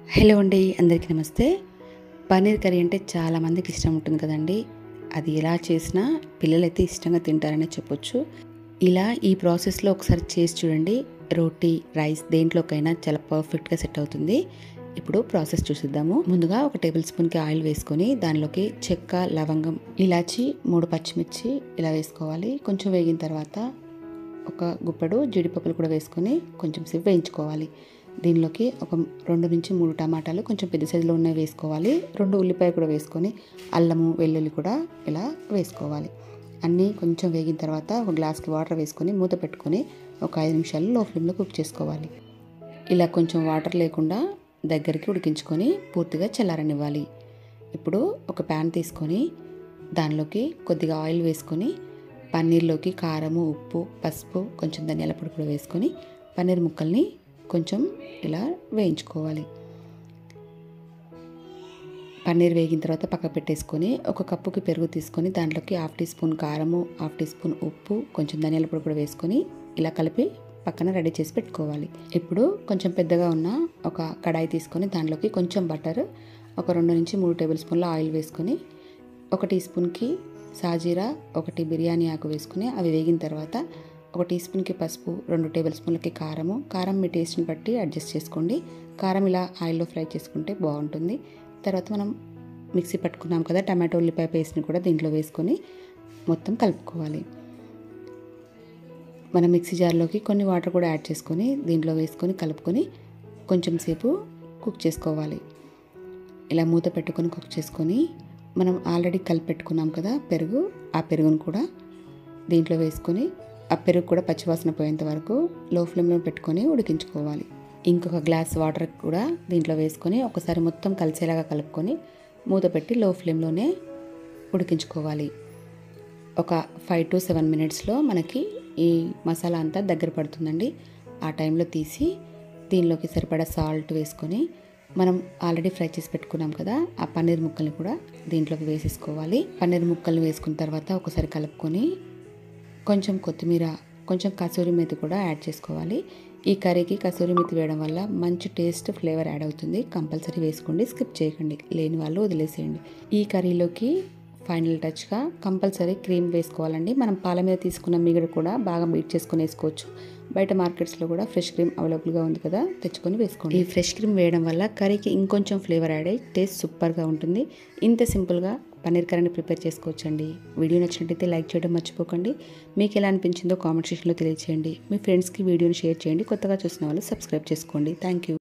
Hello అండి, అందరికీ నమస్తే. పన్నీర్ కర్రీ అంటే చాలామందికి ఇష్టం ఉంటుంది కదండి. అది ఎలా చేసినా పిల్లలైతే ఇష్టంగా తింటారనే చెప్పొచ్చు. ఇలా ఈ ప్రాసెస్లో ఒకసారి చేసి చూడండి. రోటీ, రైస్ దేంట్లోకైనా చాలా పర్ఫెక్ట్గా సెట్ అవుతుంది. ఇప్పుడు ప్రాసెస్ చూసిద్దాము. ముందుగా ఒక టేబుల్ స్పూన్కి ఆయిల్ వేసుకొని దానిలోకి చెక్క, లవంగం, ఇలాచి, 3 పచ్చిమిర్చి ఇలా వేసుకోవాలి. కొంచెం వేగిన తర్వాత ఒక గుప్పెడు జీడిపప్పులు కూడా వేసుకొని కొంచెం సేపు వేయించుకోవాలి. దీనిలోకి ఒక 2 నుంచి 3 టమాటాలు కొంచెం పెద్ద సైజులో ఉన్నవి వేసుకోవాలి. 2 ఉల్లిపాయ కూడా వేసుకొని అల్లము, వెల్లుల్లి కూడా ఇలా వేసుకోవాలి. అన్నీ కొంచెం వేగిన తర్వాత ఒక గ్లాస్కి వాటర్ వేసుకొని మూత పెట్టుకొని ఒక 5 నిమిషాలు లో ఫ్లేమ్లో కుక్ చేసుకోవాలి. ఇలా కొంచెం వాటర్ లేకుండా దగ్గరికి ఉడికించుకొని పూర్తిగా చల్లారనివ్వాలి. ఇప్పుడు ఒక ప్యాన్ తీసుకొని దానిలోకి కొద్దిగా ఆయిల్ వేసుకొని పన్నీర్లోకి కారము, ఉప్పు, పసుపు, కొంచెం ధనియాల పొడి కూడా వేసుకొని పన్నీర్ ముక్కల్ని కొంచెం ఇలా వేయించుకోవాలి. పన్నీర్ వేగిన తర్వాత పక్కకు పెట్టేసుకొని ఒక కప్పుకి పెరుగు తీసుకొని దాంట్లోకి 1/2 టీ స్పూన్ కారము, 1/2 టీ స్పూన్ ఉప్పు, కొంచెం ధనియాల పొడి కూడా వేసుకొని ఇలా కలిపి పక్కన రెడీ చేసి పెట్టుకోవాలి. ఇప్పుడు కొంచెం పెద్దగా ఉన్న ఒక కడాయి తీసుకొని దాంట్లోకి కొంచెం బటర్, ఒక 2 నుంచి 3 టేబుల్ స్పూన్ల ఆయిల్ వేసుకొని 1 టీ స్పూన్కి సాజీరా, 1 బిర్యానీ ఆకు వేసుకొని అవి వేగిన తర్వాత 1 టీ స్పూన్కి పసుపు, 2 టేబుల్ స్పూన్లకి కారం మీ టేస్ట్ని బట్టి అడ్జస్ట్ చేసుకోండి. కారం ఇలా ఆయిల్లో ఫ్రై చేసుకుంటే బాగుంటుంది. తర్వాత మనం మిక్సీ పట్టుకున్నాం కదా టమాటో, ఉల్లిపాయ పేస్ట్ని కూడా దీంట్లో వేసుకొని మొత్తం కలుపుకోవాలి. మనం మిక్సీ జార్లోకి కొన్ని వాటర్ కూడా యాడ్ చేసుకొని దీంట్లో వేసుకొని కలుపుకొని కొంచెం సేపు కుక్ చేసుకోవాలి. ఇలా మూత పెట్టుకొని కుక్ చేసుకొని మనం ఆల్రెడీ కలిపి పెట్టుకున్నాం కదా పెరుగు, ఆ పెరుగును కూడా దీంట్లో వేసుకొని ఆ పెరుగు కూడా పచ్చివాసన పోయేంత వరకు లో ఫ్లేమ్లో పెట్టుకొని ఉడికించుకోవాలి. ఇంకొక గ్లాస్ వాటర్ కూడా దీంట్లో వేసుకొని ఒకసారి మొత్తం కలిసేలాగా కలుపుకొని మూత పెట్టి లో ఫ్లేమ్లోనే ఉడికించుకోవాలి. ఒక 5 to 7 మినిట్స్లో మనకి ఈ మసాలా అంతా దగ్గర పడుతుందండి. ఆ టైంలో తీసి దీనిలోకి సరిపడా సాల్ట్ వేసుకొని మనం ఆల్రెడీ ఫ్రై చేసి పెట్టుకున్నాం కదా ఆ పన్నీర్ ముక్కల్ని కూడా దీంట్లోకి వేసేసుకోవాలి. పన్నీర్ ముక్కల్ని వేసుకున్న తర్వాత ఒకసారి కలుపుకొని కొంచెం కొత్తిమీర, కొంచెం కసూరి మేతి కూడా యాడ్ చేసుకోవాలి. ఈ కర్రీకి కసూరి మేతి వేయడం వల్ల మంచి టేస్ట్, ఫ్లేవర్ యాడ్ అవుతుంది. కంపల్సరీ వేసుకోండి, స్కిప్ చేయకండి. లేని వాళ్ళు వదిలేసేయండి. ఈ కర్రీలోకి ఫైనల్ టచ్గా కంపల్సరీ క్రీమ్ వేసుకోవాలండి. మనం పాల మీద తీసుకున్న మీగడ కూడా బాగా బీట్ చేసుకొని వేసుకోవచ్చు. బయట మార్కెట్స్లో కూడా ఫ్రెష్ క్రీమ్ అవైలబుల్గా ఉంది కదా, తెచ్చుకొని వేసుకోండి. ఈ ఫ్రెష్ క్రీమ్ వేయడం వల్ల కర్రీకి ఇంకొంచెం ఫ్లేవర్ యాడ్ అయ్యి టేస్ట్ సూపర్గా ఉంటుంది. ఇంత సింపుల్గా పన్నీర్ కర్రీని ప్రిపేర్ చేసుకోవచ్చండి. వీడియో నచ్చినట్టయితే లైక్ చేయడం మర్చిపోకండి. మీకు ఎలా అనిపించిందో కామెంట్ సెక్షన్లో తెలియజేయండి. మీ ఫ్రెండ్స్కి వీడియోని షేర్ చేయండి. కొత్తగా చూసిన వాళ్ళు సబ్స్క్రైబ్ చేసుకోండి. Thank you.